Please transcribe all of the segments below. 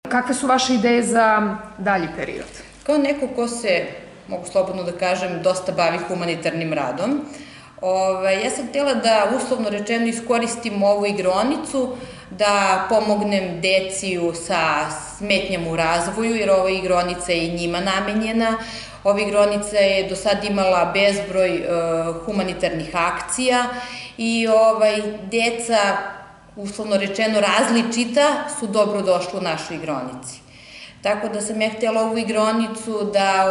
Kakve su vaše ideje za dalji period? Kao neko ko se, mogu slobodno da kažem, dosta bavi humanitarnim radom, ja sam htjela da, uslovno rečeno, iskoristim ovu igronicu, da pomognem deciju sa smetnjama u razvoju, jer ova igronica je i njima namenjena. Ova igronica je do sad imala bezbroj humanitarnih akcija i deca, uslovno rečeno različita, su dobro došli u našoj igronici. Tako da sam ja htjela ovu igronicu da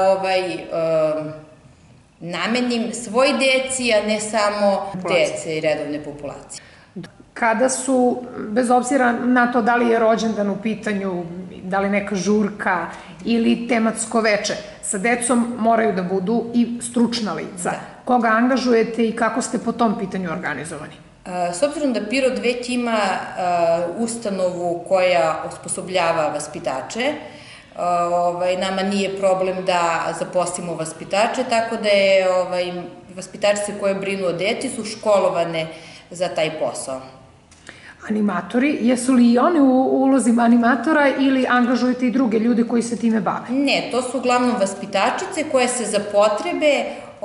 namenim svoj deci, a ne samo dece i redovne populacije. Kada su, bez obzira na to da li je rođendan u pitanju, da li neka žurka ili tematsko veče, sa decom moraju da budu i stručna lica. Koga angažujete i kako ste po tom pitanju organizovani? S obzirom da Pirot već ima ustanovu koja osposobljava vaspitače, nama nije problem da zaposlimo vaspitače, tako da je vaspitačice koje brinu o deci su školovane za taj posao. Animatori, jesu li i oni u ulozi animatora ili angažujete i druge ljude koji se time bave? Ne, to su uglavnom vaspitačice koje se za potrebe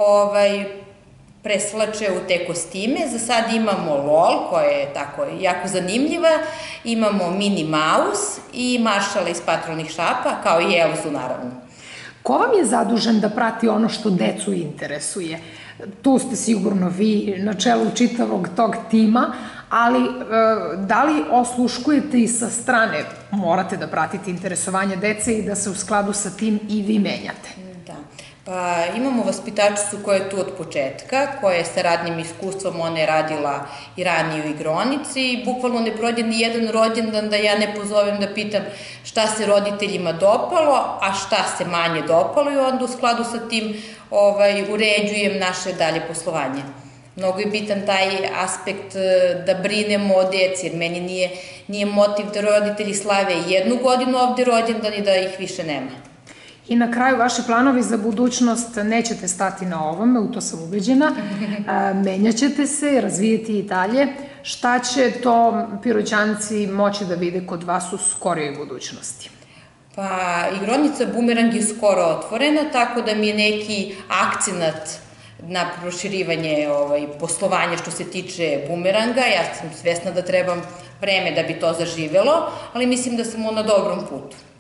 preslače u te kostime. Za sad imamo LOL, koja je tako jako zanimljiva, imamo Minnie Mouse i Maršala iz Patrolnih šapa, kao i Elzu, naravno. Ko vam je zadužen da prati ono što decu interesuje? Tu ste sigurno vi na čelu čitavog tog tima, ali da li osluškujete i sa strane, morate da pratite interesovanje dece i da se u skladu sa tim i vi menjate? Da, pa imamo vaspitačicu koja je tu od početka, koja je sa radnim iskustvom, ona je radila i ranije u igronici i bukvalno ne prođe ni jedan rođendan da ja ne pozovem da pitam šta se roditeljima dopalo, a šta se manje dopalo i onda u skladu sa tim uređujem naše dalje poslovanje. Mnogo je bitan taj aspekt da brinemo o deci, jer meni nije motiv da roditelji slave jednu godinu ovde rođendan i da ih više nema. I na kraju, vaši planovi za budućnost, nećete stati na ovome, u to sam ubeđena, menjaćete se, razvijete i dalje. Šta će to Piroćanci moći da vide kod vas u skorijoj budućnosti? Pa, igronica Bumerang je skoro otvorena, tako da mi je neki akcenat na proširivanje poslovanja što se tiče Bumeranga. Ja sam svesna da trebam vreme da bi to zaživelo, ali mislim da smo na dobrom putu.